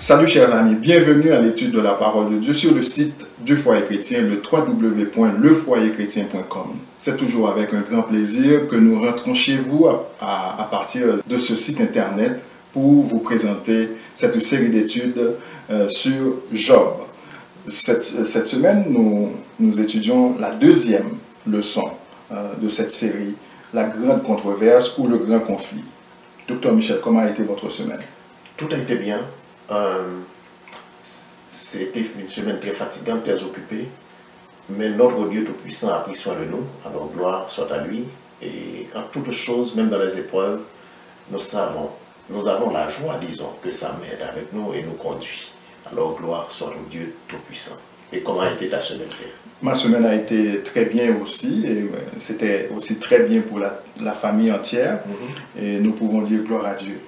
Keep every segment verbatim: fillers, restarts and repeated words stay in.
Salut chers amis, bienvenue à l'étude de la parole de Dieu sur le site du Foyer Chrétien, le w w w point le foyer chrétien point com. C'est toujours avec un grand plaisir que nous rentrons chez vous à, à, à partir de ce site internet pour vous présenter cette série d'études euh, sur Job. Cette, cette semaine, nous, nous étudions la deuxième leçon euh, de cette série, la grande controverse ou le grand conflit. Docteur Michel, comment a été votre semaine? Tout a été bien. Euh, C'était une semaine très fatigante, très occupée, mais notre Dieu Tout-Puissant a pris soin de nous, alors gloire soit à lui, et en toutes choses, même dans les épreuves, nous savons, nous avons la joie, disons, que sa main est avec nous et nous conduit. Alors gloire soit au Dieu Tout-Puissant. Et comment a été ta semaine? Ma semaine a été très bien aussi, et c'était aussi très bien pour la, la famille entière, mm-hmm. Et nous pouvons dire gloire à Dieu.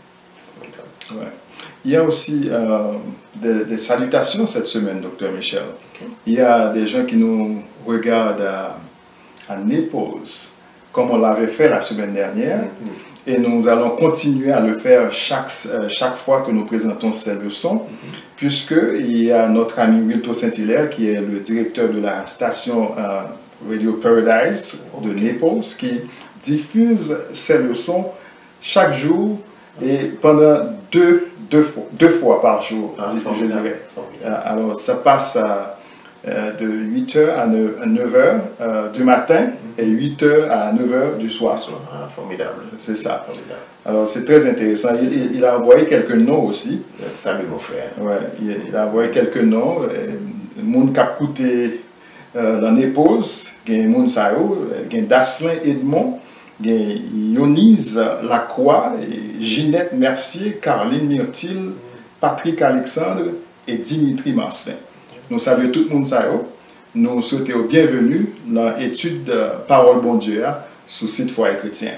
Mm-hmm. Ouais. Il y a aussi euh, des, des salutations cette semaine, docteur Michel. Okay. Il y a des gens qui nous regardent à, à Naples, comme on l'avait fait la semaine dernière, mm-hmm. Et nous allons continuer à le faire chaque, chaque fois que nous présentons ces leçons, mm-hmm. Puisqu'il y a notre ami Wilton Saint-Hilaire, qui est le directeur de la station euh, Radio Paradise de Naples, qui diffuse ces leçons chaque jour et pendant deux, deux, fois, deux fois par jour, ah, je formidable. dirais. Formidable. Alors, ça passe à, euh, de huit heures à neuf heures euh, du matin mm-hmm. et huit heures à neuf heures du soir. Ah, formidable. C'est ça. Formidable. Alors, c'est très intéressant. Il, il a envoyé quelques noms aussi. Salut, mon frère. Ouais, il, il a envoyé quelques noms. Moun kap koute dans Naples, il y a Moun Sao, il y a Daslin Edmond, il y a Yonise Lacroix, Ginette Mercier, Caroline Myrtille, Patrick Alexandre et Dimitri Marcelin. Nous saluons tout le monde. Nous souhaitons bienvenue dans l'étude de Parole Bon Dieu sur le site Foyer Chrétien.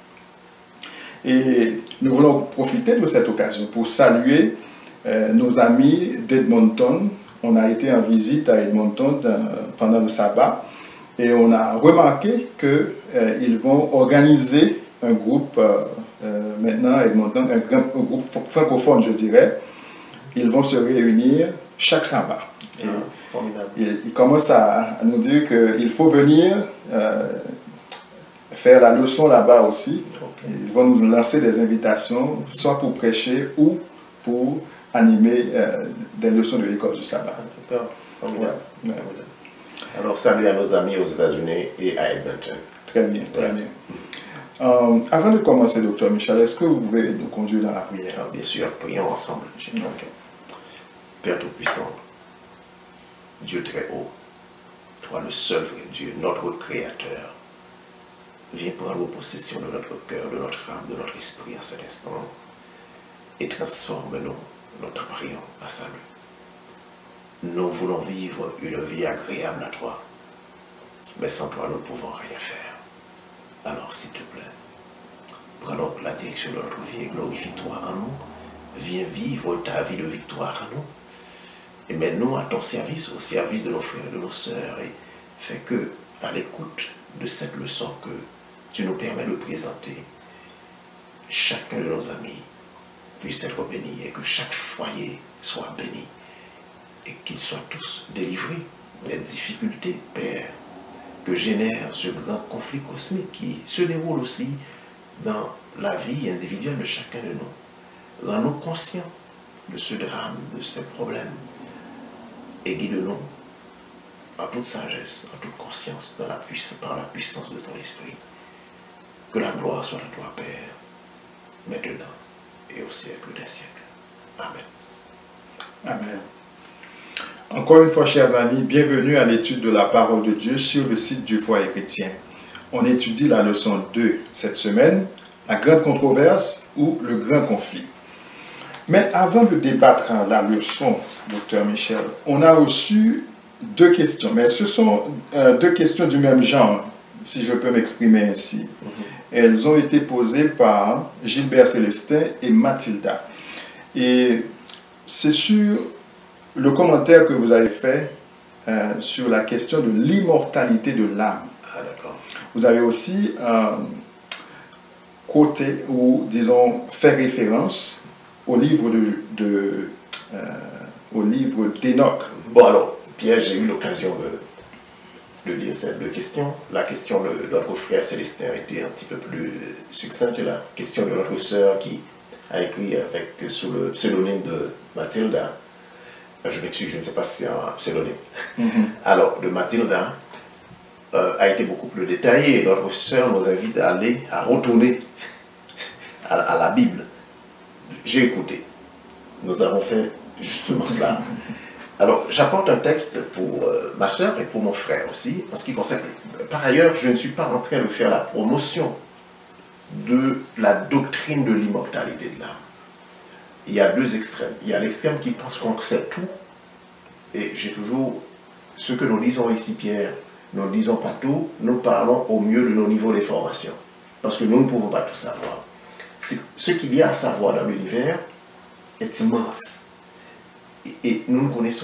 Et nous voulons profiter de cette occasion pour saluer euh, nos amis d'Edmonton. On a été en visite à Edmonton euh, pendant le sabbat et on a remarqué qu'ils euh, vont organiser un groupe, euh, euh, maintenant à Edmonton, un, un groupe francophone, je dirais. Ils vont se réunir chaque sabbat. Et ah, ils, ils commencent à, à nous dire qu'il faut venir euh, faire la leçon là-bas aussi. Okay. Ils vont nous lancer des invitations, soit pour prêcher ou pour animer euh, des leçons de l'école du sabbat. D'accord. Ouais. Ouais. Alors, salut à nos amis aux États-Unis et à Edmonton. Très bien, très ouais. bien. Euh, avant de commencer, docteur Michel, est-ce que vous pouvez nous conduire dans la prière? Alors, bien sûr, prions ensemble. Okay. Père Tout-Puissant, Dieu très haut, toi le seul vrai Dieu, notre Créateur, viens prendre possession de notre cœur, de notre âme, de notre esprit en cet instant et transforme-nous, notre prions à salut. Nous voulons vivre une vie agréable à toi, mais sans toi nous ne pouvons rien faire. Alors s'il te plaît, prends donc la direction de notre vie et glorifie-toi en nous. Viens vivre ta vie de victoire en nous et mets-nous à ton service, au service de nos frères et de nos sœurs, et fais que, à l'écoute de cette leçon que tu nous permets de présenter, chacun de nos amis puisse être béni et que chaque foyer soit béni et qu'ils soient tous délivrés des difficultés, Père, que génère ce grand conflit cosmique qui se déroule aussi dans la vie individuelle de chacun de nous. Rends-nous conscients de ce drame, de ces problèmes et guide-nous en toute sagesse, en toute conscience, dans la puissance, par la puissance de ton esprit. Que la gloire soit à toi, Père, maintenant et au siècle des siècles. Amen. Amen. Encore une fois, chers amis, bienvenue à l'étude de la parole de Dieu sur le site du Foyer Chrétien. On étudie la leçon deux cette semaine, la grande controverse ou le grand conflit. Mais avant de débattre la leçon, docteur Michel, on a reçu deux questions, mais ce sont euh, deux questions du même genre, si je peux m'exprimer ainsi. Mm-hmm. Elles ont été posées par Gilbert Célestin et Mathilda. Et c'est sur le commentaire que vous avez fait euh, sur la question de l'immortalité de l'âme. Ah, d'accord. Vous avez aussi euh, quoté ou, disons, fait référence au livre de, de euh, au livre d'Enoch. Bon alors, Pierre, j'ai eu l'occasion de, de lire cette deux questions. La question de, de notre frère Célestin a été un petit peu plus succincte. La question de notre sœur qui a écrit avec, sous le pseudonyme de Mathilda. Je m'excuse, je ne sais pas si c'est un pseudonyme. Mm-hmm. Alors, de Mathilda euh, a été beaucoup plus détaillée. Notre sœur nous invite à aller, à retourner à, à la Bible. J'ai écouté. Nous avons fait justement cela. Alors, j'apporte un texte pour euh, ma sœur et pour mon frère aussi, en ce qui concerne... Par ailleurs, je ne suis pas en train de faire la promotion de la doctrine de l'immortalité de l'âme. Il y a deux extrêmes. Il y a l'extrême qui pense qu'on sait tout, et j'ai toujours... Ce que nous disons ici, Pierre, nous ne disons pas tout, nous parlons au mieux de nos niveaux d'information, parce que nous ne pouvons pas tout savoir. Ce qu'il y a à savoir dans l'univers est immense. Et, et nous ne connaissons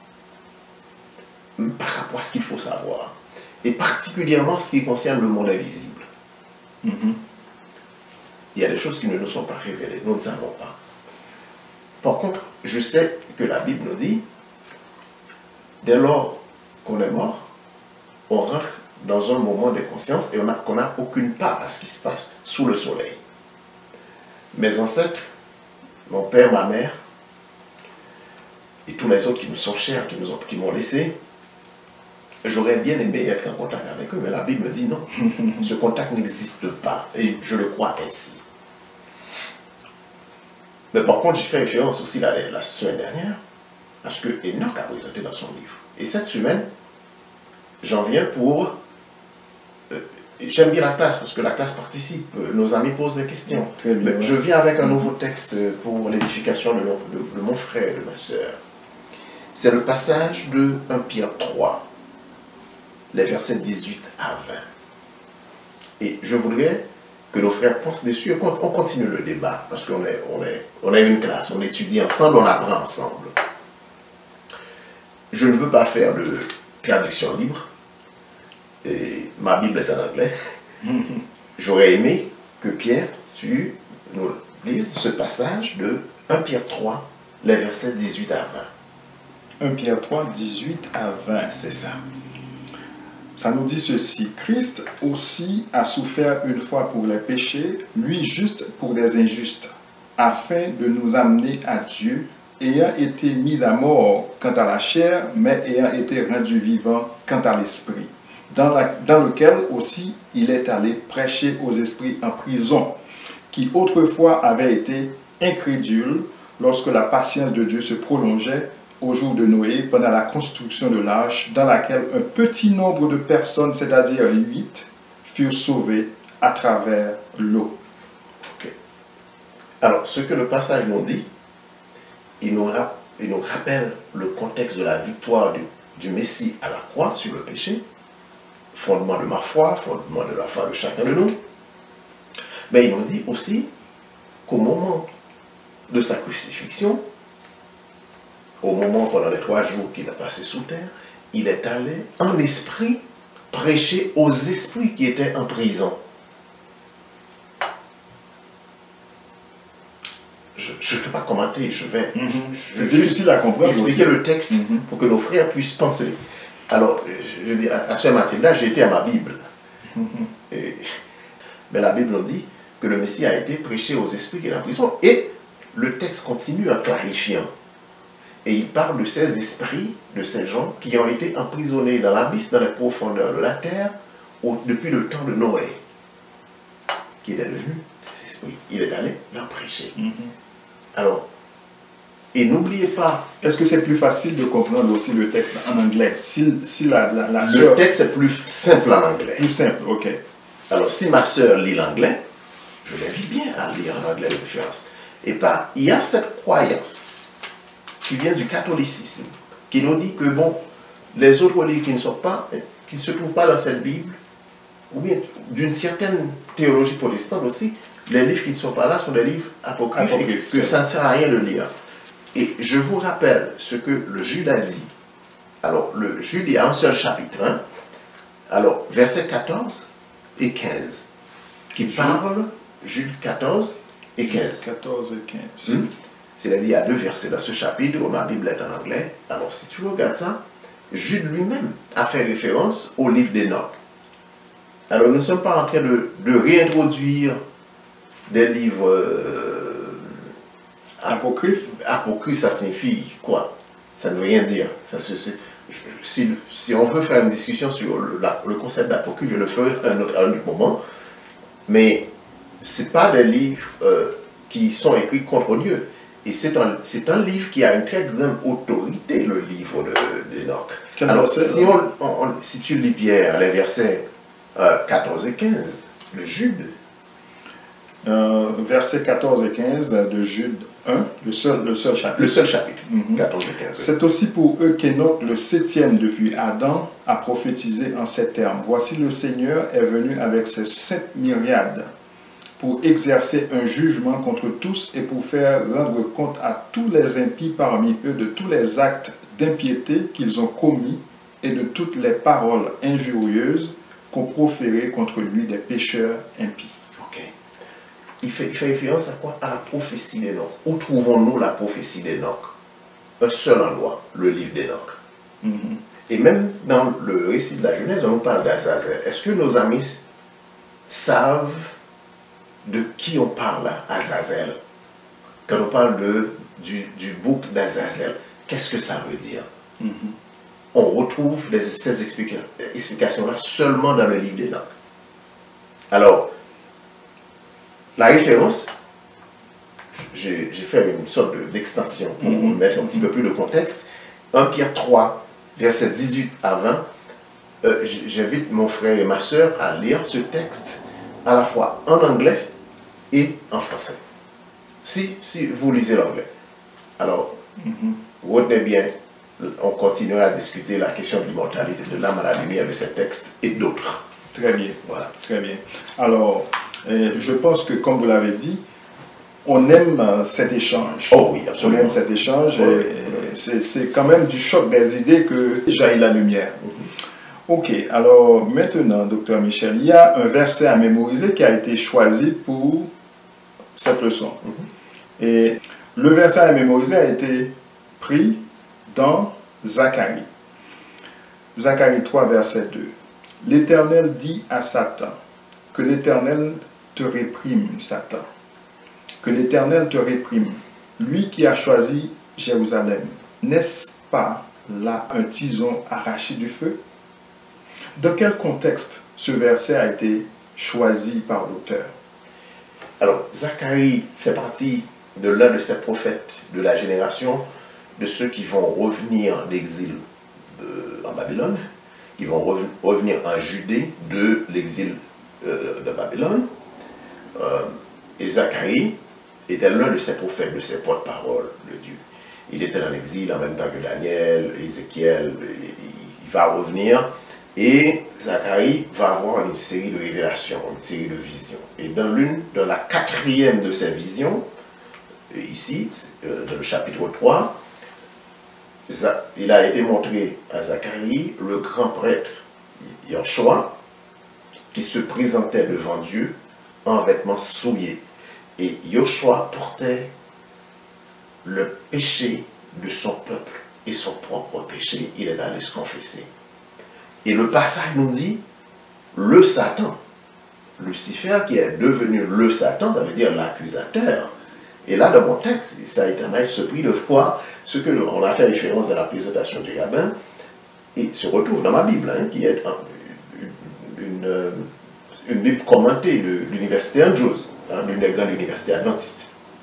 rien par rapport à ce qu'il faut savoir. Et particulièrement ce qui concerne le monde invisible. Mm-hmm. Il y a des choses qui ne nous sont pas révélées. Nous ne savons pas. Par contre, je sais que la Bible nous dit, dès lors qu'on est mort, on rentre dans un moment de conscience et on qu'on n'a aucune part à ce qui se passe sous le soleil. Mes ancêtres, mon père, ma mère, et tous les autres qui nous sont chers, qui nous ont, qui m'ont laissé, j'aurais bien aimé être en contact avec eux, mais la Bible me dit non, ce contact n'existe pas, et je le crois ainsi. Mais par contre, j'ai fait référence aussi la, la semaine dernière à ce que Enoch a présenté dans son livre. Et cette semaine, j'en viens pour... Euh, J'aime bien la classe parce que la classe participe, nos amis posent des questions. Très bien, Mais je viens avec un nouveau texte pour l'édification de, de, de mon frère et de ma soeur. C'est le passage de premier Pierre trois, les versets dix-huit à vingt. Et je voudrais que nos frères pensent dessus et qu'on continue le débat, parce qu'on est, on est, on est une classe, on étudie ensemble, on apprend ensemble. Je ne veux pas faire de traduction libre. Et ma Bible est en anglais. J'aurais aimé que Pierre, tu nous lises ce passage de premier Pierre trois, les versets dix-huit à vingt. premier Pierre trois, dix-huit à vingt. C'est ça. Ça nous dit ceci. Christ aussi a souffert une fois pour les péchés, lui juste pour les injustes, afin de nous amener à Dieu, ayant été mis à mort quant à la chair, mais ayant été rendu vivant quant à l'esprit. Dans, la, dans lequel aussi il est allé prêcher aux esprits en prison, qui autrefois avaient été incrédules lorsque la patience de Dieu se prolongeait au jour de Noé, pendant la construction de l'arche, dans laquelle un petit nombre de personnes, c'est-à-dire huit, furent sauvées à travers l'eau. Okay. Alors, ce que le passage nous dit, il nous, rap, il nous rappelle le contexte de la victoire du, du Messie à la croix sur le péché, fondement de ma foi, fondement de la foi de chacun de nous. Mais il nous dit aussi qu'au moment de sa crucifixion, au moment pendant les trois jours qu'il a passé sous terre, il est allé en esprit prêcher aux esprits qui étaient en prison. Je ne vais pas commenter, je vais... Mm-hmm. C'est difficile à comprendre. Expliquer aussi le texte mm-hmm. pour que nos frères puissent penser. Alors, je dis à Sœur Mathilda, j'ai été à ma Bible. Mm-hmm. Et, mais la Bible nous dit que le Messie a été prêché aux esprits qui étaient en prison. Et le texte continue en clarifiant. Et il parle de ces esprits, de ces gens qui ont été emprisonnés dans l'abysse, dans les profondeurs de la terre, au, depuis le temps de Noé. Qui est devenu ces esprits. Il est allé leur prêcher. Mm-hmm. Alors, et n'oubliez pas... Est-ce que c'est plus facile de comprendre aussi le texte en anglais? Si, si la, la, la le soeur... texte est plus simple en anglais. Plus simple, ok. Alors, si ma soeur lit l'anglais, je l'invite bien à lire en anglais de préférence. Et pas, il y a cette croyance qui vient du catholicisme, qui nous dit que, bon, les autres livres qui ne sont pas, qui ne se trouvent pas dans cette Bible, ou bien d'une certaine théologie protestante aussi, les livres qui ne sont pas là sont des livres apocryphes, apocryphes et que ça ne sert à rien de lire. Et je vous rappelle ce que le Jude a dit. Alors, le Jude, il y a un seul chapitre, hein? Alors, versets quatorze et quinze, qui Jude. parle, Jude quatorze et quinze. quatorze et quinze. Hmm? C'est-à-dire, il y a deux versets dans ce chapitre, ma Bible est en anglais. Alors, si tu regardes ça, Jude lui-même a fait référence au livre d'Enoch. Alors, nous ne sommes pas en train de, de réintroduire des livres euh, apocryphes. Apocryphes, ça signifie quoi? Ça ne veut rien dire. Ça, c'est, c'est, si, si on veut faire une discussion sur le, la, le concept d'apocryphe, je le ferai à un autre, à un autre moment. Mais ce n'est pas des livres euh, qui sont écrits contre Dieu. Et c'est un, c'est un livre qui a une très grande autorité, le livre d'Enoch. Alors, si, on, on, si tu lis Pierre, les versets euh, quatorze et quinze de Jude. Euh, versets quatorze et quinze de Jude un, le seul, le seul chapitre. Le seul chapitre, mm-hmm. quatorze et quinze. C'est aussi pour eux qu'Enoch, le septième depuis Adam, a prophétisé en ces termes. Voici le Seigneur est venu avec ses saintes myriades pour exercer un jugement contre tous et pour faire rendre compte à tous les impies parmi eux de tous les actes d'impiété qu'ils ont commis et de toutes les paroles injurieuses qu'ont proférées contre lui des pécheurs impies. Ok. Il fait, il fait référence à quoi? À la prophétie d'Enoch. Où trouvons-nous la prophétie d'Enoch? Un seul endroit, le livre d'Enoch. Mm-hmm. Et même dans le récit de la Genèse, on nous parle d'Azazel. Est-ce que nos amis savent de qui on parle là, Azazel? Quand on parle de, du, du bouc d'Azazel, qu'est-ce que ça veut dire? Mm-hmm. On retrouve des, ces explica explications-là seulement dans le livre d'Enoch. Alors, la référence, j'ai fait une sorte d'extension pour mm-hmm. mettre un petit peu plus de contexte. un Pierre trois, versets dix-huit à vingt, euh, j'invite mon frère et ma soeur à lire ce texte à la fois en anglais et en français. Si, si vous lisez l'anglais. Alors, mm-hmm. retenez bien, on continuera à discuter la question de l'immortalité de l'âme à la lumière de ces textes et d'autres. Très bien, voilà, très bien. Alors, euh, je pense que, comme vous l'avez dit, on aime euh, cet échange. Oh oui, absolument. On aime cet échange. Oui, et, oui. et c'est quand même du choc des idées que jaillit la lumière. Mm-hmm. Ok, alors maintenant, docteur Michel, il y a un verset à mémoriser qui a été choisi pour cette leçon. Mm-hmm. Et le verset à mémoriser a été pris dans Zacharie. Zacharie trois, verset deux. L'Éternel dit à Satan, que l'Éternel te réprime, Satan. Que l'Éternel te réprime, lui qui a choisi Jérusalem. N'est-ce pas là un tison arraché du feu? Dans quel contexte ce verset a été choisi par l'auteur? Alors, Zacharie fait partie de l'un de ces prophètes de la génération de ceux qui vont revenir d'exil en Babylone, qui vont reven revenir en Judée de l'exil euh, de Babylone. Euh, et Zacharie était l'un de ces prophètes, de ces porte-paroles de Dieu. Il était en exil en même temps que Daniel, Ézéchiel, il va revenir et Zacharie va avoir une série de révélations, une série de visions. Et dans l'une, dans la quatrième de ces visions, ici, dans le chapitre trois, il a été montré à Zacharie le grand prêtre Yoshua qui se présentait devant Dieu en vêtements souillés. Et Yoshua portait le péché de son peuple et son propre péché. Il est allé se confesser. Et le passage nous dit, le Satan, Lucifer qui est devenu le Satan, ça veut dire l'accusateur. Et là, dans mon texte, ça a été un surpris de voir ce que on a fait référence à la présentation du rabbin, et se retrouve dans ma Bible, hein, qui est une, une, une Bible commentée de l'université Andrews, hein, l'une des grandes universités adventistes,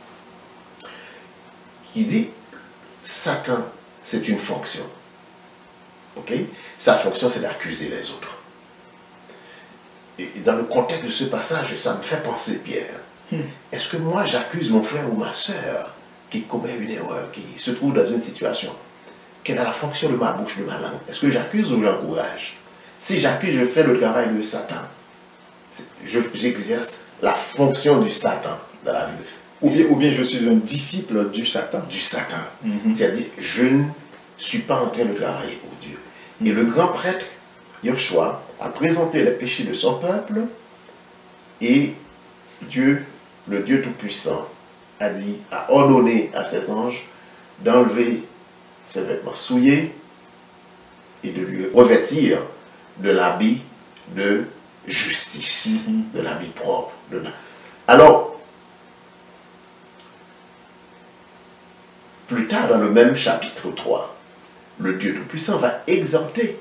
qui dit Satan, c'est une fonction. Okay? Sa fonction, c'est d'accuser les autres. Et dans le contexte de ce passage, ça me fait penser, Pierre, hmm. est-ce que moi, j'accuse mon frère ou ma soeur qui commet une erreur, qui se trouve dans une situation, quelle est la fonction de ma bouche, de ma langue? Est-ce que j'accuse ou j'encourage? Si j'accuse, je fais le travail de Satan. J'exerce la fonction du Satan dans la vie. Ou bien, ou bien je suis un disciple du Satan. Du Satan. Mm-hmm. C'est-à-dire, je ne suis pas en train de travailler pour Dieu. Mm-hmm. Et le grand prêtre, Yoshua, a présenté les péchés de son peuple et Dieu, le Dieu Tout-Puissant, a dit, a ordonné à ses anges d'enlever ses vêtements souillés et de lui revêtir de l'habit de justice, mm-hmm. de l'habit propre. De la... Alors, plus tard dans le même chapitre trois, le Dieu Tout-Puissant va exhorter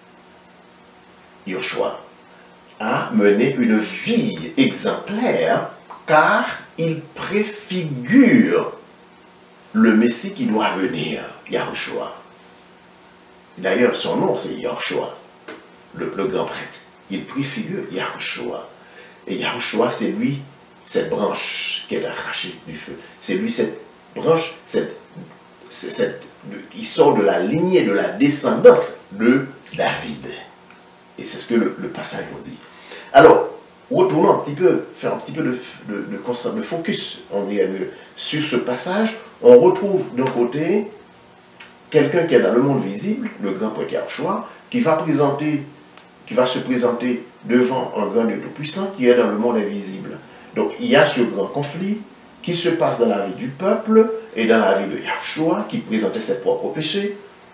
Yoshua à mener une vie exemplaire car il préfigure le Messie qui doit venir, Yahushua. D'ailleurs, son nom, c'est Yahushua, le, le grand prêtre. Il préfigure Yahushua. Et Yahushua, c'est lui, cette branche qui est arrachée du feu. C'est lui, cette branche, cette, cette, qui sort de la lignée, de la descendance de David. Et c'est ce que le, le passage nous dit. Alors, retournons un petit peu, faire un petit peu de, de, de, de focus, on dirait mieux, sur ce passage. On retrouve d'un côté quelqu'un qui est dans le monde visible, le grand prêtre Yahushua, qui va présenter, qui va se présenter devant un grand Dieu tout-puissant qui est dans le monde invisible. Donc il y a ce grand conflit qui se passe dans la vie du peuple et dans la vie de Yahushua qui présentait ses propres péchés.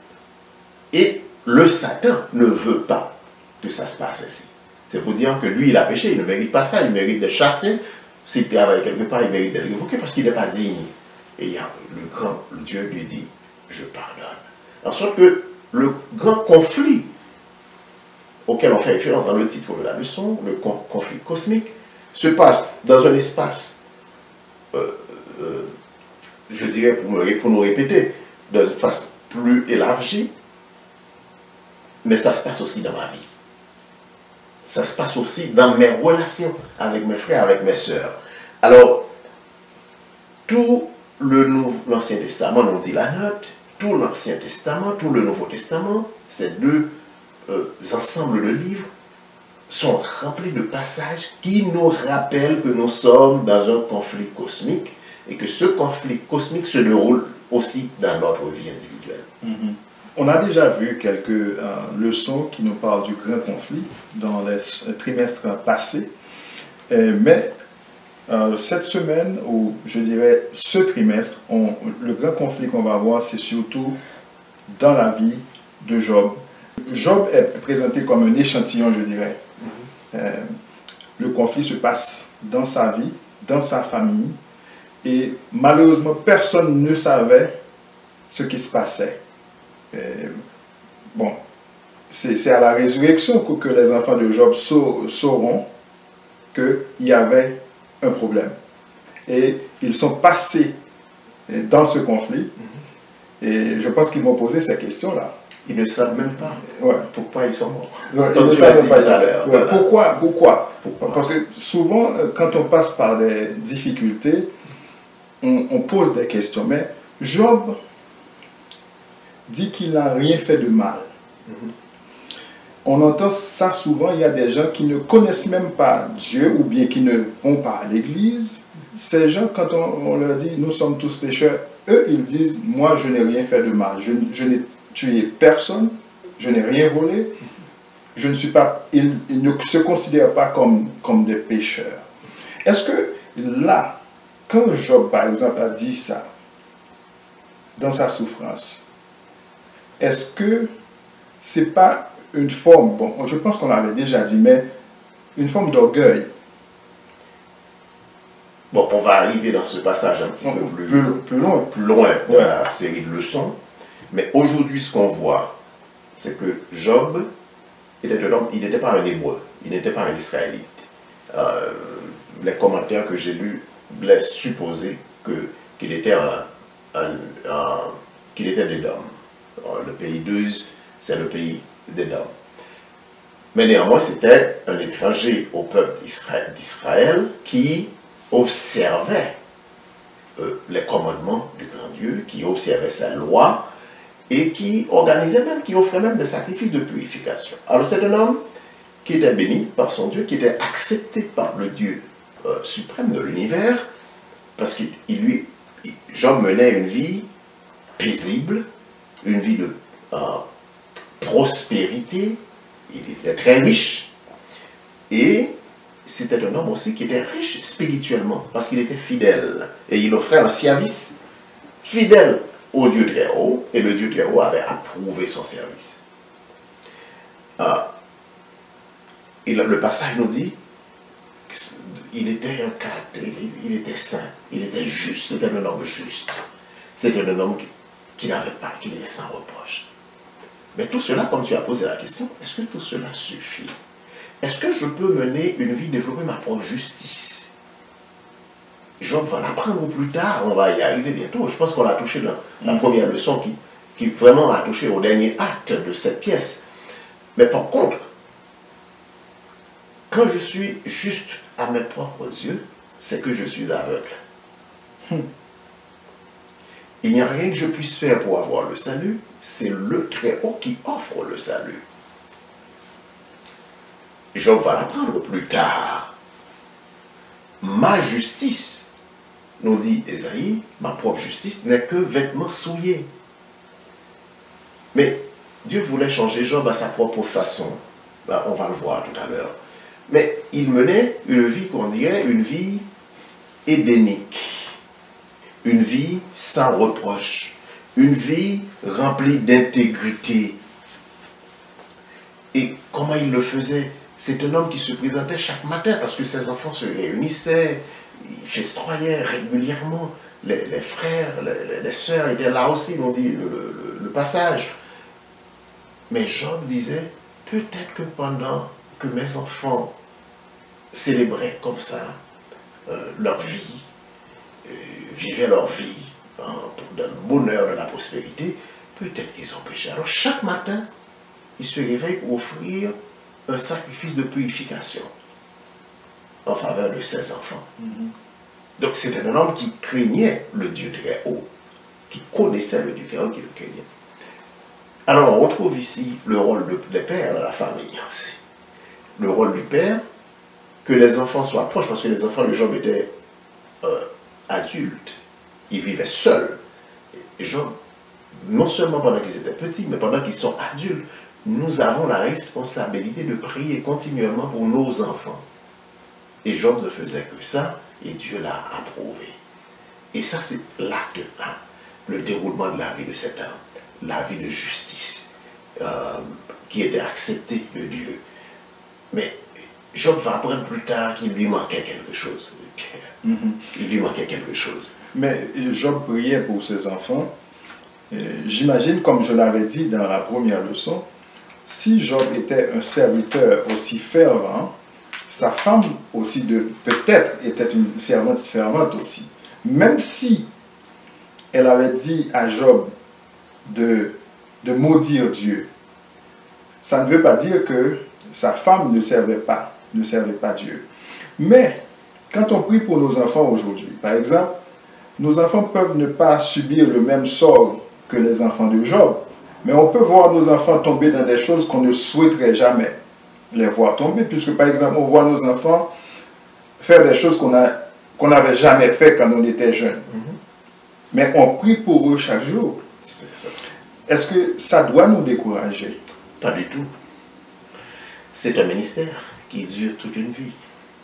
Et le Satan ne veut pas que ça se passe ainsi. C'est pour dire que lui, il a péché, il ne mérite pas ça, il mérite d'être chassé. S'il travaille quelque part, il mérite d'être révoqué parce qu'il n'est pas digne. Et il y a le grand Dieu lui dit, je pardonne. En sorte que le grand conflit auquel on fait référence dans le titre de la leçon, le conflit cosmique, se passe dans un espace, euh, euh, je dirais pour, me, pour nous répéter, dans un espace plus élargi, mais ça se passe aussi dans ma vie. Ça se passe aussi dans mes relations avec mes frères, avec mes sœurs. Alors, tout l'Ancien Testament, on dit la note, tout l'Ancien Testament, tout le Nouveau Testament, ces deux euh, ensembles de livres sont remplis de passages qui nous rappellent que nous sommes dans un conflit cosmique et que ce conflit cosmique se déroule aussi dans notre vie individuelle. Mm-hmm. On a déjà vu quelques euh, leçons qui nous parlent du grand conflit dans les trimestres passés, euh, mais euh, cette semaine, ou je dirais ce trimestre, on, le grand conflit qu'on va voir, c'est surtout dans la vie de Job. Job est présenté comme un échantillon, je dirais. Mm-hmm. euh, le conflit se passe dans sa vie, dans sa famille, et malheureusement, personne ne savait ce qui se passait. Euh, bon, c'est à la résurrection que, que les enfants de Job sauront qu'il y avait un problème. Et ils sont passés dans ce conflit. Mm-hmm. Et je pense qu'ils vont poser ces questions-là. Ils ne savent même pas ouais. pourquoi ils sont morts. Ouais, ils ne savent même pas. Ouais, voilà. Pourquoi, pourquoi Pourquoi Parce que souvent, quand on passe par des difficultés, on, on pose des questions. Mais Job dit qu'il n'a rien fait de mal. Mm-hmm. On entend ça souvent, il y a des gens qui ne connaissent même pas Dieu ou bien qui ne vont pas à l'église. Ces gens, quand on, on leur dit « nous sommes tous pécheurs », eux, ils disent « moi, je n'ai rien fait de mal, je, je n'ai tué personne, je n'ai rien volé, je ne suis pas... » Ils, ils ne se considèrent pas comme, comme des pécheurs. Est-ce que là, quand Job, par exemple, a dit ça, dans sa souffrance, est-ce que c'est pas une forme, bon, je pense qu'on l'avait déjà dit, mais une forme d'orgueil? Bon, on va arriver dans ce passage un petit on, peu plus, plus, plus loin, plus loin dans ouais. la série de leçons. Mais aujourd'hui, ce qu'on voit, c'est que Job était un homme, il n'était pas un Hébreu, il n'était pas un Israélite. Euh, les commentaires que j'ai lus laissent supposer qu'il était un, un, un qu'il était d'Édom. Le pays d'Uz, c'est le pays d'Édom. Mais néanmoins, c'était un étranger au peuple d'Israël qui observait euh, les commandements du grand Dieu, qui observait sa loi et qui organisait même, qui offrait même des sacrifices de purification. Alors c'est un homme qui était béni par son Dieu, qui était accepté par le Dieu euh, suprême de l'univers, parce qu'il lui, Job menait une vie paisible, une vie de euh, prospérité, il était très riche, et c'était un homme aussi qui était riche spirituellement, parce qu'il était fidèle. Et il offrait un service fidèle au Dieu très haut, et le Dieu très haut avait approuvé son service. Ah, et le, le passage nous dit qu'il était un cadre, il, il était saint, il était juste, c'était un homme juste. C'était un homme qui, qui n'avait pas, qui était sans reproche. Mais tout cela, comme tu as posé la question, est-ce que tout cela suffit? Est-ce que je peux mener une vie, développer ma propre justice? Job va l'apprendre plus tard, on va y arriver bientôt. Je pense qu'on a touché la, la première leçon qui, qui vraiment a touché au dernier acte de cette pièce. Mais par contre, quand je suis juste à mes propres yeux, c'est que je suis aveugle. Hmm. Il n'y a rien que je puisse faire pour avoir le salut, c'est le Très-Haut qui offre le salut. Job va l'apprendre plus tard. Ma justice, nous dit Ésaïe, ma propre justice n'est que vêtement souillé. Mais Dieu voulait changer Job à sa propre façon. Ben, on va le voir tout à l'heure. Mais il menait une vie, qu'on dirait, une vie édénique. Une vie sans reproche. Une vie remplie d'intégrité. Et comment il le faisait? C'est un homme qui se présentait chaque matin parce que ses enfants se réunissaient, ils festoyaient régulièrement. Les, les frères, les, les sœurs étaient là aussi, on dit le, le, le passage. Mais Job disait, peut-être que pendant que mes enfants célébraient comme ça euh, leur vie, euh, vivaient leur vie hein, dans le bonheur, de la prospérité, peut-être qu'ils ont péché. Alors chaque matin, ils se réveillent pour offrir un sacrifice de purification en faveur de ses enfants. Mm-hmm. Donc c'était un homme qui craignait le Dieu très haut, qui connaissait le Dieu très haut, qui le craignait. Alors on retrouve ici le rôle de, des pères dans la famille aussi. Le rôle du père, que les enfants soient proches, parce que les enfants de Job étaient euh, adultes, ils vivaient seuls. Et Job, non seulement pendant qu'ils étaient petits, mais pendant qu'ils sont adultes, nous avons la responsabilité de prier continuellement pour nos enfants. Et Job ne faisait que ça, et Dieu l'a approuvé. Et ça, c'est l'acte un, le déroulement de la vie de cet homme, la vie de justice, euh, qui était acceptée de Dieu. Mais Job va apprendre plus tard qu'il lui manquait quelque chose. Mm-hmm. Il lui manquait quelque chose. Mais Job priait pour ses enfants. J'imagine, comme je l'avais dit dans la première leçon, si Job était un serviteur aussi fervent, sa femme aussi de peut-être était une servante fervente aussi. Même si elle avait dit à Job de, de maudire Dieu, ça ne veut pas dire que sa femme ne servait pas, ne servait pas Dieu. Mais quand on prie pour nos enfants aujourd'hui, par exemple, nos enfants peuvent ne pas subir le même sort que les enfants de Job. Mais on peut voir nos enfants tomber dans des choses qu'on ne souhaiterait jamais les voir tomber, puisque par exemple, on voit nos enfants faire des choses qu'on a, qu'on n'avait jamais fait quand on était jeune. Mm-hmm. Mais on prie pour eux chaque jour. Est-ce que ça doit nous décourager? Pas du tout. C'est un ministère qui dure toute une vie.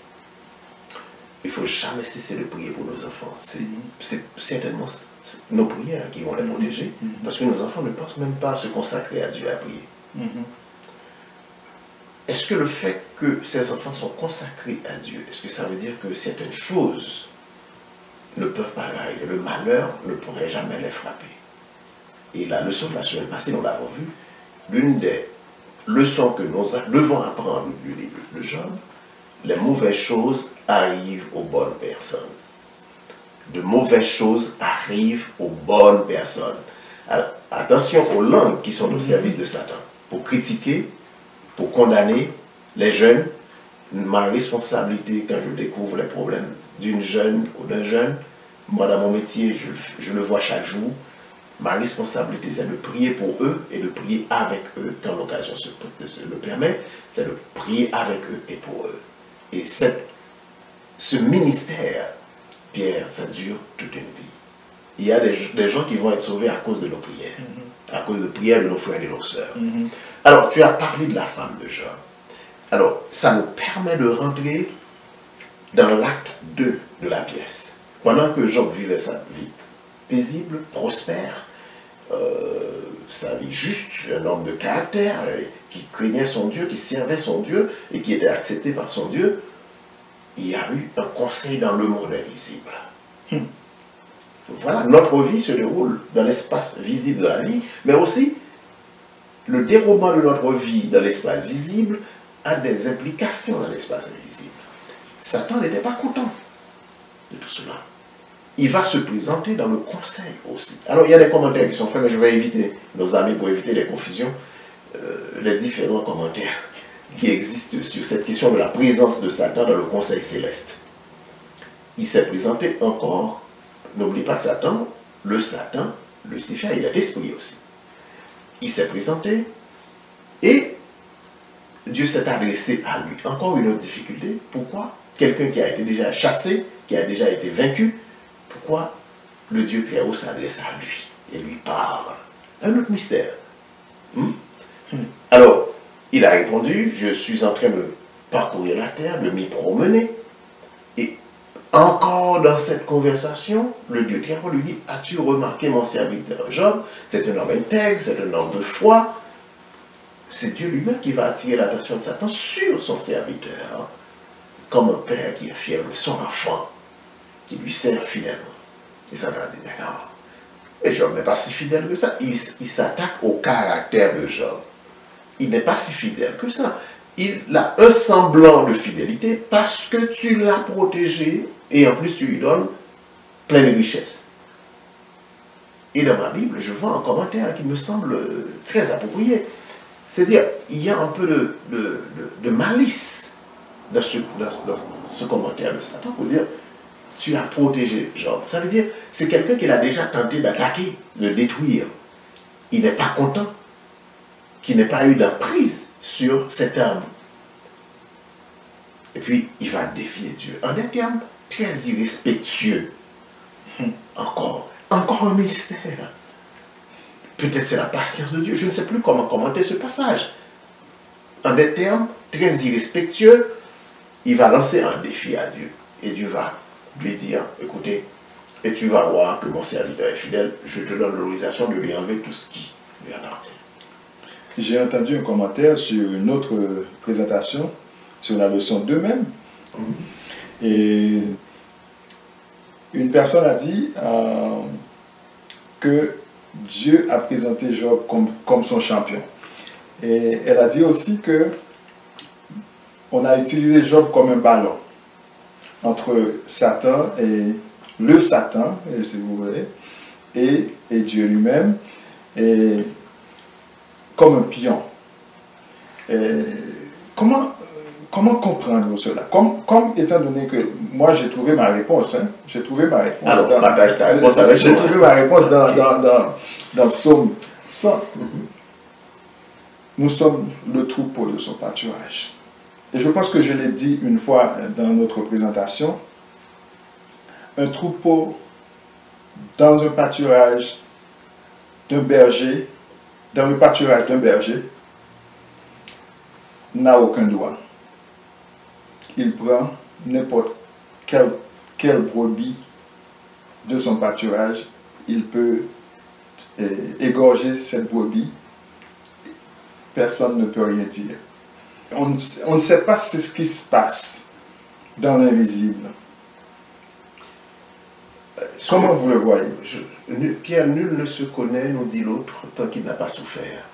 Il ne faut jamais cesser de prier pour nos enfants. C'est certainement nos prières qui vont les protéger. Mm-hmm. Parce que nos enfants ne pensent même pas à se consacrer à Dieu à prier. Mm-hmm. Est-ce que le fait que ces enfants sont consacrés à Dieu, est-ce que ça veut dire que certaines choses ne peuvent pas arriver? Le malheur ne pourrait jamais les frapper. Et la leçon de la semaine passée, nous l'avons vu, l'une des leçons que nous devons apprendre du livre de Job, les mauvaises choses arrivent aux bonnes personnes. De mauvaises choses arrivent aux bonnes personnes. Alors, attention aux langues qui sont au service de Satan. Pour critiquer, pour condamner les jeunes, ma responsabilité quand je découvre les problèmes d'une jeune ou d'un jeune, moi dans mon métier, je, je le vois chaque jour, ma responsabilité c'est de prier pour eux et de prier avec eux quand l'occasion se, se le permet, c'est de prier avec eux et pour eux. Et cette, ce ministère, Pierre, ça dure toute une vie. Il y a des, des gens qui vont être sauvés à cause de nos prières, mm-hmm. à cause de prières de nos frères et de nos sœurs. Mm-hmm. Alors, tu as parlé de la femme de Job. Alors, ça nous permet de rentrer dans l'acte deux de la pièce, pendant que Job vivait sa vie paisible, prospère, euh, sa vie juste, un homme de caractère, euh, qui craignait son Dieu, qui servait son Dieu et qui était accepté par son Dieu, il y a eu un conseil dans le monde invisible. Hmm. Voilà, notre vie se déroule dans l'espace visible de la vie, mais aussi le déroulement de notre vie dans l'espace visible a des implications dans l'espace invisible. Satan n'était pas content de tout cela. Il va se présenter dans le conseil aussi. Alors, il y a des commentaires qui sont faits, mais je vais éviter, nos amis, pour éviter les confusions, euh, les différents commentaires qui existent sur cette question de la présence de Satan dans le conseil céleste. Il s'est présenté encore, n'oublie pas que Satan, le Satan, Lucifer, il est esprit aussi. Il s'est présenté et Dieu s'est adressé à lui. Encore une autre difficulté. Pourquoi? Quelqu'un qui a été déjà chassé, qui a déjà été vaincu, pourquoi le Dieu très haut s'adresse à lui et lui parle? Un autre mystère. Hmm? Hmm. Alors, il a répondu, je suis en train de parcourir la terre, de m'y promener. Et encore dans cette conversation, le Dieu très haut lui dit, as-tu remarqué mon serviteur Job? C'est un homme intègre, c'est un homme de foi. C'est Dieu lui-même qui va attirer l'attention de Satan sur son serviteur, comme un père qui est fier de son enfant, qui lui sert fidèlement. Et Satan a dit, mais non, mais Job n'est pas si fidèle que ça. Il, il s'attaque au caractère de Job. Il n'est pas si fidèle que ça. Il a un semblant de fidélité parce que tu l'as protégé et en plus tu lui donnes plein de richesses. Et dans ma Bible, je vois un commentaire qui me semble très approprié. C'est-à-dire, il y a un peu de, de, de, de malice dans ce, dans, dans ce commentaire de Satan pour dire, tu as protégé Job. Ça veut dire, c'est quelqu'un qui l'a déjà tenté d'attaquer, de détruire. Il n'est pas content qu'il n'ait pas eu d'emprise sur cette âme. Et puis, il va défier Dieu. En des termes très irrespectueux. Encore, encore un mystère. Peut-être c'est la patience de Dieu. Je ne sais plus comment commenter ce passage. En des termes très irrespectueux, il va lancer un défi à Dieu. Et Dieu va lui dire, écoutez, et tu vas voir que mon serviteur est fidèle, je te donne l'autorisation de lui enlever tout ce qui lui appartient. J'ai entendu un commentaire sur une autre présentation, sur la leçon deux même. Mm-hmm. Et une personne a dit euh, que Dieu a présenté Job comme, comme son champion. Et elle a dit aussi que on a utilisé Job comme un ballon entre Satan et le Satan, si vous voulez, et, et Dieu lui-même, et comme un pion. Et comment, comment comprendre cela? Comme, comme étant donné que moi j'ai trouvé ma réponse, hein, j'ai trouvé ma réponse. Alors, dans, partage ta réponse avec J'ai trouvé ma réponse dans, okay. dans, dans, dans le psaume cent. Mm-hmm. Nous sommes le troupeau de son pâturage. Et je pense que je l'ai dit une fois dans notre présentation, un troupeau dans un pâturage d'un berger, dans le pâturage d'un berger, n'a aucun droit. Il prend n'importe quelle, quelle brebis de son pâturage, il peut eh, égorger cette brebis, personne ne peut rien dire. On, on ne sait pas ce qui se passe dans l'invisible. Comment vous le voyez? je, Pierre, nul ne se connaît, nous dit l'autre, tant qu'il n'a pas souffert.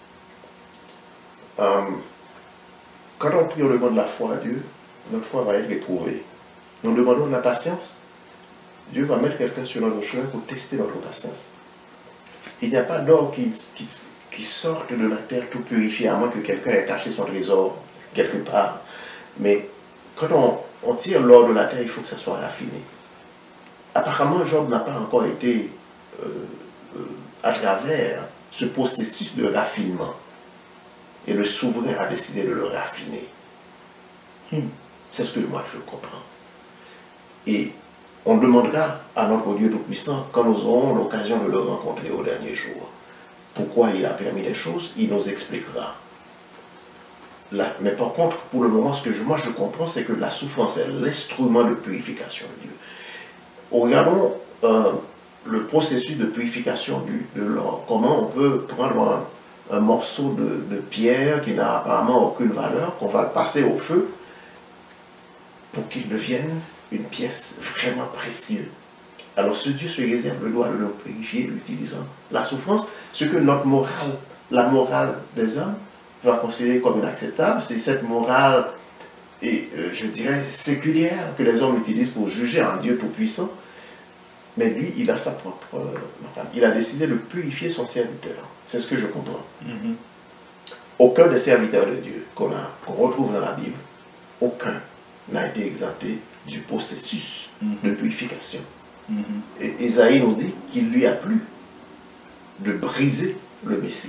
Euh, quand on prie, on demande la foi à Dieu, notre foi va être éprouvée. Nous demandons de la patience. Dieu va mettre quelqu'un sur notre chemin pour tester notre patience. Il n'y a pas d'or qui, qui, qui sorte de la terre tout purifié, à moins que quelqu'un ait caché son trésor quelque part. Mais quand on, on tire l'or de la terre, il faut que ça soit raffiné. Apparemment, Job n'a pas encore été euh, euh, à travers ce processus de raffinement. Et le souverain a décidé de le raffiner. Hmm. C'est ce que moi je comprends. Et on demandera à notre Dieu Tout-Puissant, quand nous aurons l'occasion de le rencontrer au dernier jour, pourquoi il a permis les choses, il nous expliquera. La, mais par contre, pour le moment, ce que je, moi je comprends, c'est que la souffrance est l'instrument de purification de Dieu. Regardons euh, le processus de purification du, de l'or. Comment on peut prendre un, un morceau de, de pierre qui n'a apparemment aucune valeur, qu'on va le passer au feu pour qu'il devienne une pièce vraiment précieuse. Alors ce Dieu se réserve le droit de le purifier en utilisant la souffrance, ce que notre morale, la morale des hommes, va considérer comme inacceptable, c'est cette morale, et euh, je dirais, séculière que les hommes utilisent pour juger un Dieu tout-puissant. Mais lui, il a sa propre... Euh, enfin, il a décidé de purifier son serviteur. C'est ce que je comprends. Mm-hmm. Aucun des serviteurs de Dieu qu'on qu'on retrouve dans la Bible, aucun n'a été exempté du processus mm-hmm. de purification. Mm-hmm. Et Ésaïe nous dit qu'il lui a plu de briser le Messie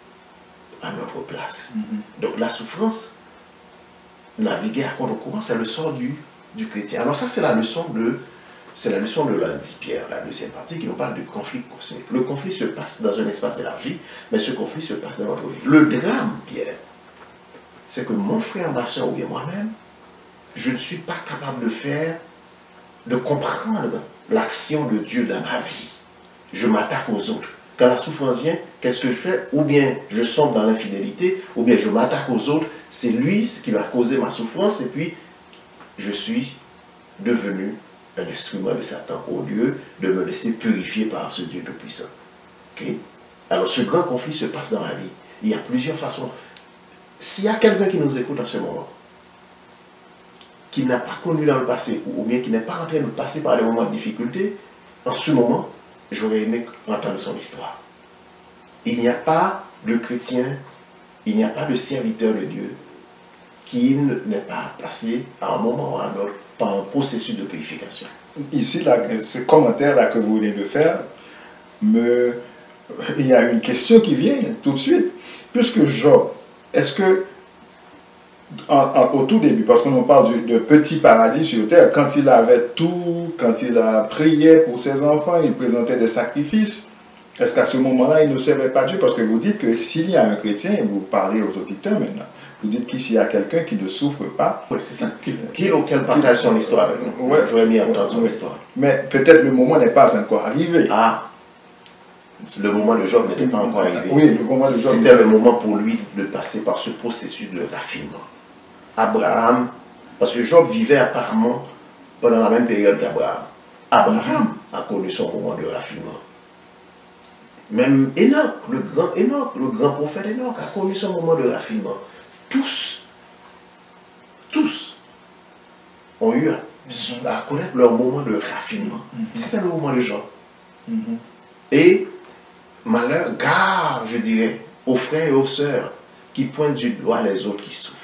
à notre place. Mm-hmm. Donc la souffrance, naviguer à contre-courant, c'est le sort du, du chrétien. Alors ça, c'est la leçon de c'est la leçon de lundi, Pierre, la deuxième partie, qui nous parle du conflit cosmique. Le conflit se passe dans un espace élargi, mais ce conflit se passe dans notre vie. Le drame, Pierre, c'est que mon frère, ma soeur ou bien moi-même, je ne suis pas capable de faire, de comprendre l'action de Dieu dans ma vie. Je m'attaque aux autres. Quand la souffrance vient, qu'est-ce que je fais? Ou bien je sombre dans l'infidélité, ou bien je m'attaque aux autres. C'est lui qui va causer ma souffrance, et puis je suis devenu un instrument de Satan, au lieu de me laisser purifier par ce Dieu tout-puissant. Okay? Alors ce grand conflit se passe dans ma vie. Il y a plusieurs façons. S'il y a quelqu'un qui nous écoute en ce moment, qui n'a pas connu dans le passé, ou bien qui n'est pas en train de passer par des moments de difficulté, en ce moment, j'aurais aimé entendre son histoire. Il n'y a pas de chrétien, il n'y a pas de serviteur de Dieu qui n'est pas passé à un moment ou à un autre par un processus de purification. Ici, là, ce commentaire-là que vous venez de faire, me... il y a une question qui vient tout de suite. Puisque Job, est-ce que, en, en, au tout début, parce qu'on parle du, de petit paradis sur terre, quand il avait tout, quand il a prié pour ses enfants, il présentait des sacrifices, est-ce qu'à ce moment-là, il ne servait pas Dieu? Parce que vous dites que s'il y a un chrétien, et vous parlez aux auditeurs maintenant, vous dites qu'ici, il y a quelqu'un qui ne souffre pas. Oui, c'est ça. Qui, qui auquel partage son histoire avec nous. Ouais, j'aurais mis à entendre son histoire. Mais peut-être le moment n'est pas encore arrivé. Ah, le moment de Job n'était pas encore arrivé. Oui, le moment de Job. C'était le moment pour lui de passer par ce processus de raffinement. Abraham, parce que Job vivait apparemment pendant la même période qu'Abraham. Abraham a connu son moment de raffinement. Même Enoch, le grand Enoch, le grand prophète Enoch a connu son moment de raffinement. Tous, tous ont eu à, mm-hmm. à connaître leur moment de raffinement. Mm-hmm. C'était le moment de Job. Mm-hmm. Et malheur, gare, je dirais, aux frères et aux sœurs qui pointent du doigt les autres qui souffrent.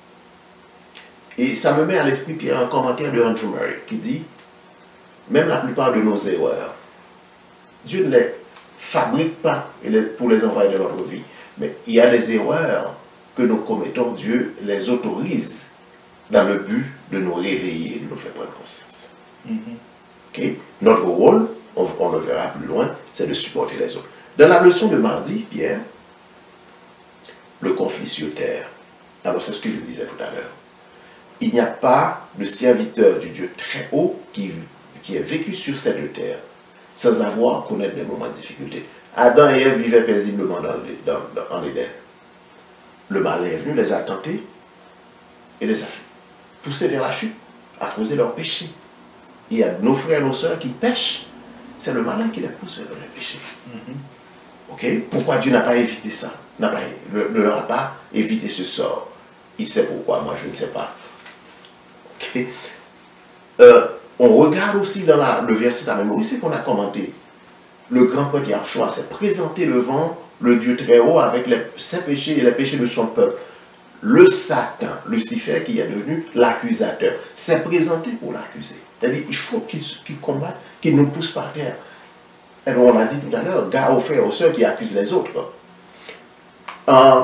Et ça me met à l'esprit, Pierre, un commentaire de Andrew Murray qui dit, même la plupart de nos erreurs, Dieu ne les fabrique pas pour les envoyer dans notre vie. Mais il y a des erreurs que nous commettons, Dieu les autorise dans le but de nous réveiller, de nous faire prendre conscience. Mm-hmm. Okay? Notre rôle, on, on le verra plus loin, c'est de supporter les autres. Dans la leçon de mardi, Pierre, le conflit sur terre. Alors c'est ce que je disais tout à l'heure. Il n'y a pas de serviteur du Dieu très haut qui, qui ait vécu sur cette terre sans avoir à connaître des moments de difficulté. Adam et Ève vivaient paisiblement dans, dans, dans, en Éden. Le mal est venu, les a tentés et les a poussés vers la chute à cause de leur péché. Il y a nos frères et nos sœurs qui pêchent. C'est le malin qui les pousse vers le péché. Mm-hmm. Okay? Pourquoi Dieu n'a pas évité ça? N'a pas, ne leur a pas évité ce sort. Il sait pourquoi, moi je ne sais pas. Okay? Euh, on regarde aussi dans la, le verset de la mémoire, c'est qu'on a commenté. Le grand prêtre Yahushua s'est présenté devant le Dieu très haut avec les, ses péchés et les péchés de son peuple. Le Satan, Lucifer, qui est devenu l'accusateur, s'est présenté pour l'accuser. C'est-à-dire il faut qu'il qu'il combatte, qu'il nous pousse par terre. Et donc on a dit tout à l'heure, gare aux frères, aux sœurs qui accusent les autres. Euh,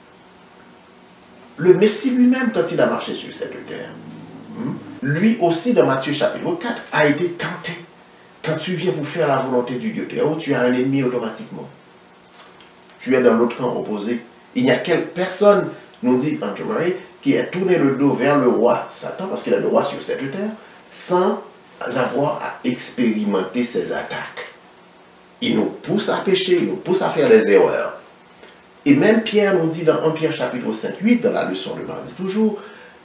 le Messie lui-même, quand il a marché sur cette terre, lui aussi, dans Matthieu chapitre quatre, a été tenté. Quand tu viens pour faire la volonté du Dieu très haut, tu as un ennemi automatiquement. Tu es dans l'autre camp opposé. Il n'y a quelle personne nous dit Andrew Murray, qui a tourné le dos vers le roi Satan, parce qu'il est le roi sur cette terre, sans avoir à expérimenter ses attaques. Il nous pousse à pécher, il nous pousse à faire des erreurs. Et même Pierre nous dit dans un Pierre chapitre cinq, huit, dans la leçon de mardi toujours,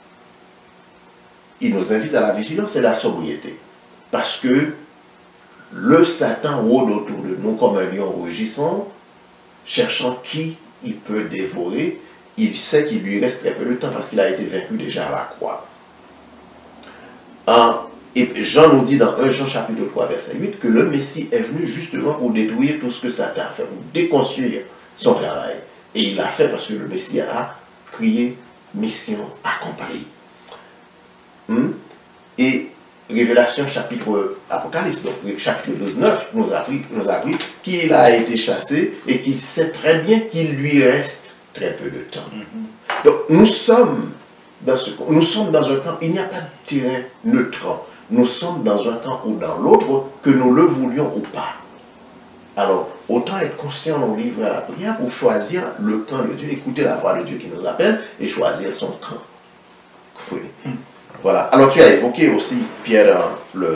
il nous invite à la vigilance et la sobriété. Parce que le Satan rôde autour de nous comme un lion rugissant, cherchant qui il peut dévorer. Il sait qu'il lui reste très peu de temps parce qu'il a été vaincu déjà à la croix. En, et Jean nous dit dans un Jean chapitre trois, verset huit, que le Messie est venu justement pour détruire tout ce que Satan a fait, pour déconstruire son travail. Et il l'a fait parce que le Messie a crié mission accomplie. Hmm? Et Révélation chapitre Apocalypse, donc chapitre douze, neuf, nous a appris, nous a appris qu'il a été chassé et qu'il sait très bien qu'il lui reste très peu de temps. Mm-hmm. Donc nous sommes, dans ce, nous sommes dans un camp, il n'y a pas de terrain neutre. Nous sommes dans un camp ou dans l'autre, que nous le voulions ou pas. Alors, autant être conscient dans le livre à la prière pour choisir le camp de Dieu, écouter la voix de Dieu qui nous appelle et choisir son camp. Oui. Mm. Voilà. Alors tu as évoqué aussi, Pierre, le,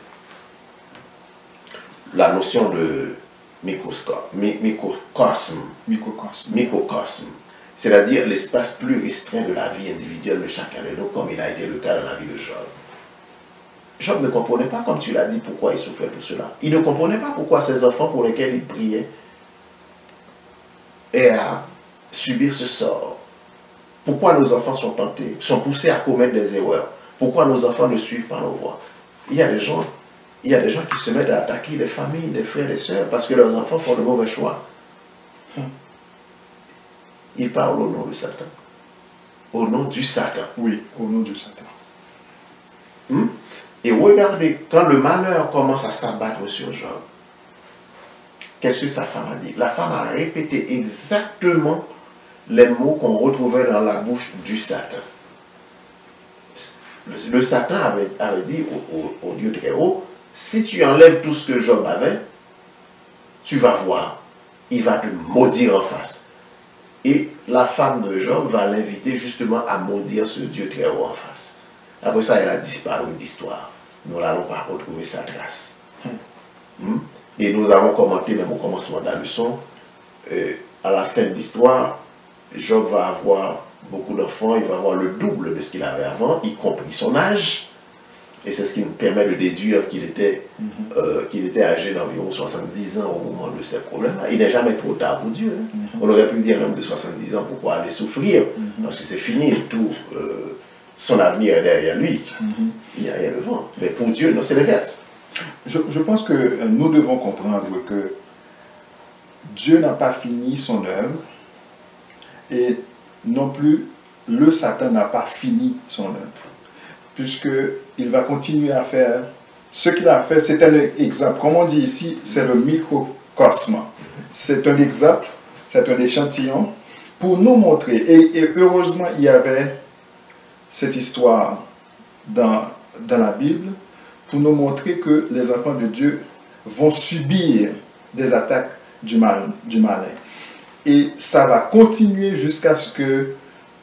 la notion de microscope, microcosme. Microcosme. Microcosme. C'est-à-dire l'espace plus restreint de la vie individuelle de chacun de nous, comme il a été le cas dans la vie de Job. Job ne comprenait pas, comme tu l'as dit, pourquoi il souffrait tout cela. Il ne comprenait pas pourquoi ses enfants pour lesquels il priait aient à subir ce sort. Pourquoi nos enfants sont tentés, sont poussés à commettre des erreurs? Pourquoi nos enfants ne suivent pas nos voies? Il y a des gens, il y a des gens qui se mettent à attaquer les familles, les frères, les sœurs, parce que leurs enfants font de mauvais choix. Hum. Ils parlent au nom de Satan. Au nom du Satan. Oui, au nom du Satan. Hum? Et regardez, quand le malheur commence à s'abattre sur Job, qu'est-ce que sa femme a dit? La femme a répété exactement les mots qu'on retrouvait dans la bouche du Satan. Le, le Satan avait, avait dit au, au, au Dieu très haut, si tu enlèves tout ce que Job avait, tu vas voir, il va te maudire en face. Et la femme de Job va l'inviter justement à maudire ce Dieu très haut en face. Après ça, elle a disparu de l'histoire. Nous n'allons pas retrouver sa trace. Hmm. Et nous avons commenté même au commencement de la leçon, euh, à la fin de l'histoire, Job va avoir beaucoup d'enfants, il va avoir le double de ce qu'il avait avant, y compris son âge. Et c'est ce qui nous permet de déduire qu'il était, mm -hmm. euh, qu'il était âgé d'environ soixante-dix ans au moment de ces problèmes-là. Il n'est jamais trop tard pour Dieu. Hein. Mm -hmm. On aurait pu dire un homme de soixante-dix ans, pourquoi aller souffrir? Mm -hmm. Parce que c'est fini, tout, euh, son avenir est derrière lui. Mm -hmm. Il n'y a rien devant. Mais pour Dieu, non, c'est l'inverse. Je, je pense que nous devons comprendre que Dieu n'a pas fini son œuvre et non plus le Satan n'a pas fini son œuvre, puisqu'il va continuer à faire ce qu'il a fait. C'est un exemple, comme on dit ici, c'est le microcosme. C'est un exemple, c'est un échantillon pour nous montrer, et, et heureusement il y avait cette histoire dans, dans la Bible, pour nous montrer que les enfants de Dieu vont subir des attaques du, mal, du malin. Et ça va continuer jusqu'à ce que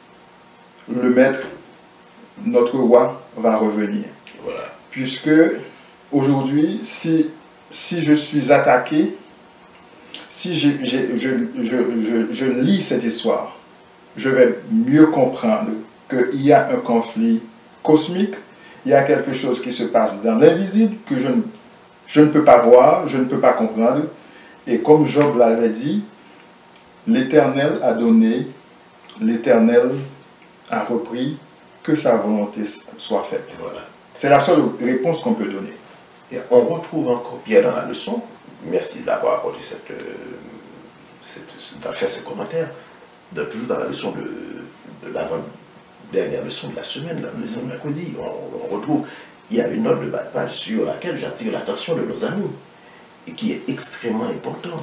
le maître, notre roi, va revenir. Voilà. Puisque aujourd'hui, si, si je suis attaqué, si je, je, je, je, je, je lis cette histoire, je vais mieux comprendre qu'il y a un conflit cosmique, il y a quelque chose qui se passe dans l'invisible que je ne, je ne peux pas voir, je ne peux pas comprendre. Et comme Job l'avait dit, l'Éternel a donné, l'Éternel a repris, que sa volonté soit faite. Voilà. C'est la seule réponse qu'on peut donner. Et on retrouve encore Pierre dans la leçon. Merci d'avoir apporté cette, cette, d'avoir fait ces commentaires. De, toujours dans la leçon de, de l'avant-dernière leçon de la semaine, la leçon de mercredi, on, on retrouve, il y a une note de bas de page sur laquelle j'attire l'attention de nos amis et qui est extrêmement important.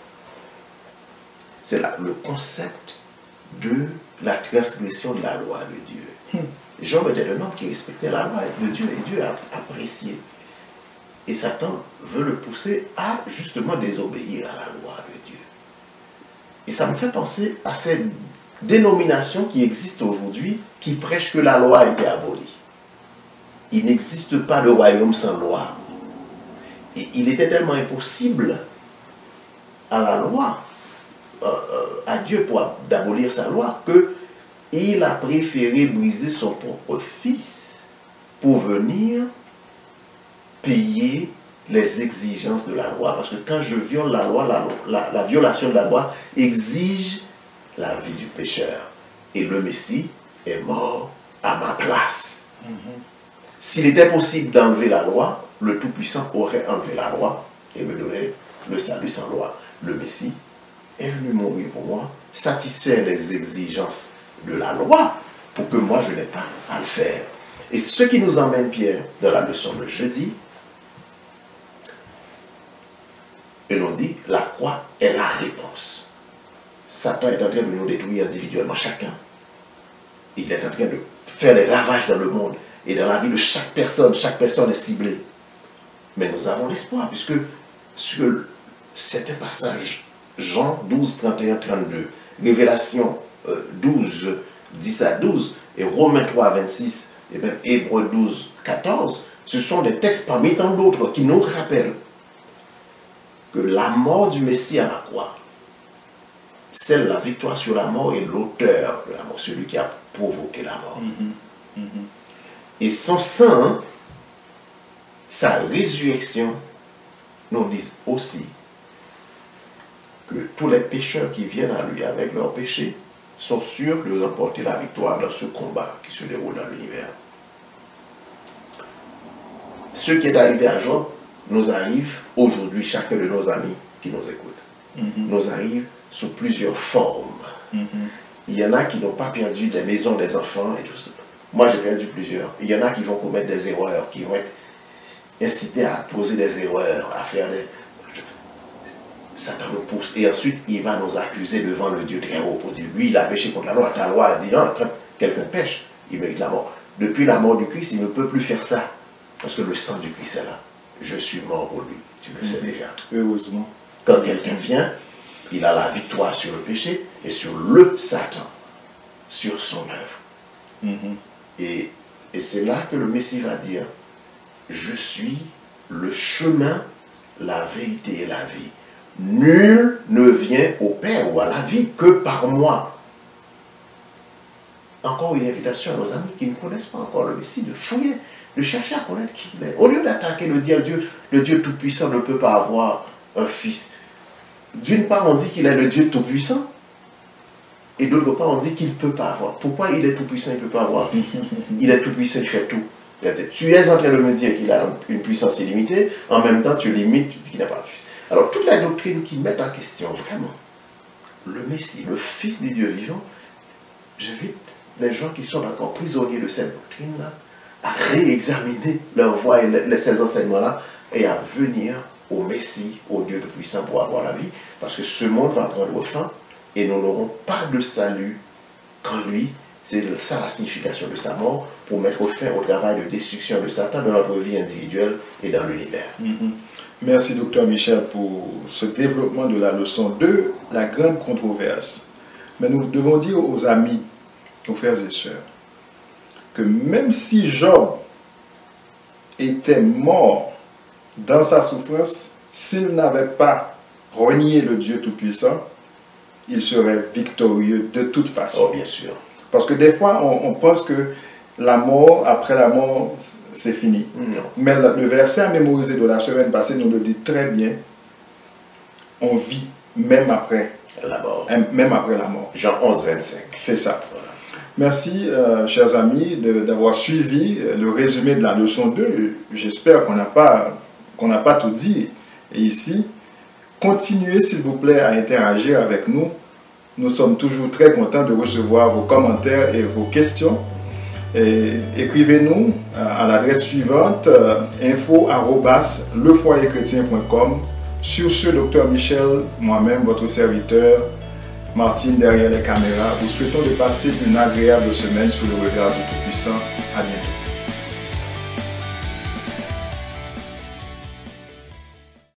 C'est le concept de la transgression de la loi de Dieu. Hmm. Job était un homme qui respectait la loi de Dieu et Dieu a apprécié. Et Satan veut le pousser à justement désobéir à la loi de Dieu. Et ça me fait penser à ces dénominations qui existent aujourd'hui qui prêchent que la loi a été abolie. Il n'existe pas de royaume sans loi. Et il était tellement impossible à la loi, euh, à Dieu pour d'abolir sa loi, que il a préféré briser son propre fils pour venir payer les exigences de la loi. Parce que quand je viole la loi, la, la, la violation de la loi exige la vie du pécheur. Et le Messie est mort à ma place. Mm-hmm. S'il était possible d'enlever la loi, le Tout-Puissant aurait enlevé la loi et me donné le salut sans loi. Le Messie est venu mourir pour moi, satisfaire les exigences de la loi pour que moi je n'ai pas à le faire. Et ce qui nous emmène, Pierre, dans la leçon de jeudi, et l'on dit, la croix est la réponse. Satan est en train de nous détruire individuellement chacun. Il est en train de faire des ravages dans le monde et dans la vie de chaque personne. Chaque personne est ciblée. Mais nous avons l'espoir, puisque sur certains passages, Jean douze, trente et un, trente-deux, Révélation euh, douze, dix à douze, et Romains trois, vingt-six, et même Hébreux douze, quatorze, ce sont des textes parmi tant d'autres qui nous rappellent que la mort du Messie à la croix, c'est la victoire sur la mort et l'auteur de la mort, celui qui a provoqué la mort. Mm-hmm. Mm-hmm. Et son sang, sa résurrection, nous disent aussi que tous les pécheurs qui viennent à lui avec leurs péchés sont sûrs de remporter la victoire dans ce combat qui se déroule dans l'univers. Ce qui est arrivé à Job nous arrive aujourd'hui, chacun de nos amis qui nous écoutent, mm-hmm. nous arrive sous plusieurs formes. Mm-hmm. Il y en a qui n'ont pas perdu des maisons, des enfants et tout ça. Moi, j'ai perdu plusieurs. Il y en a qui vont commettre des erreurs, qui vont être incités à poser des erreurs, à faire des... Satan nous pousse. Et ensuite, il va nous accuser devant le Dieu très haut pour dire, lui, il a péché contre la loi. Ta loi a dit, non, quand quelqu'un pêche, il mérite la mort. Depuis la mort du Christ, il ne peut plus faire ça. Parce que le sang du Christ est là. Je suis mort pour lui. Tu le sais déjà. Heureusement. Quand quelqu'un vient, il a la victoire sur le péché et sur le Satan, sur son œuvre. Mm-hmm. Et, et c'est là que le Messie va dire, je suis le chemin, la vérité et la vie. Nul ne vient au Père ou à la vie que par moi. Encore une invitation à nos amis qui ne connaissent pas encore le Messie, de fouiller, de chercher à connaître qui il est. Au lieu d'attaquer, de dire Dieu, le Dieu Tout-Puissant ne peut pas avoir un fils. D'une part, on dit qu'il est le Dieu Tout-Puissant, et d'autre part, on dit qu'il ne peut pas avoir. Pourquoi il est Tout-Puissant, il ne peut pas avoir un fils? Il est Tout-Puissant, il fait tout. Tu es en train de me dire qu'il a une puissance illimitée, en même temps, tu limites, tu dis qu'il n'a pas de fils. Alors, toute la doctrine qui met en question vraiment le Messie, le Fils du Dieu vivant, j'invite les gens qui sont encore prisonniers de cette doctrine-là à réexaminer leur voie et les, ces enseignements-là et à venir au Messie, au Dieu Tout-Puissant pour avoir la vie, parce que ce monde va prendre fin et nous n'aurons pas de salut qu'en lui. C'est ça la signification de sa mort, pour mettre fin au travail de destruction de Satan dans notre vie individuelle et dans l'univers. Mm-hmm. Merci, docteur Michel, pour ce développement de la leçon deux, la grande controverse. Mais nous devons dire aux amis, aux frères et sœurs, que même si Job était mort dans sa souffrance, s'il n'avait pas renié le Dieu Tout-Puissant, il serait victorieux de toute façon. Oh, bien sûr. Parce que des fois, on, on pense que la mort, après la mort, c'est fini. Non. Mais le, le verset à mémoriser de la semaine passée nous le dit très bien. On vit même après la mort. Même après la mort. Jean onze, vingt-cinq. C'est ça. Voilà. Merci, euh, chers amis, d'avoir suivi le résumé de la leçon deux. J'espère qu'on n'a pas, qu'on n'a pas tout dit. Et ici, continuez, s'il vous plaît, à interagir avec nous. Nous sommes toujours très contents de recevoir vos commentaires et vos questions. Écrivez-nous à l'adresse suivante, euh, info arobase le foyer chrétien point com. Sur ce, docteur Michel, moi-même, votre serviteur, Martine derrière les caméras, vous souhaitons de passer une agréable semaine sous le regard du Tout-Puissant. À bientôt.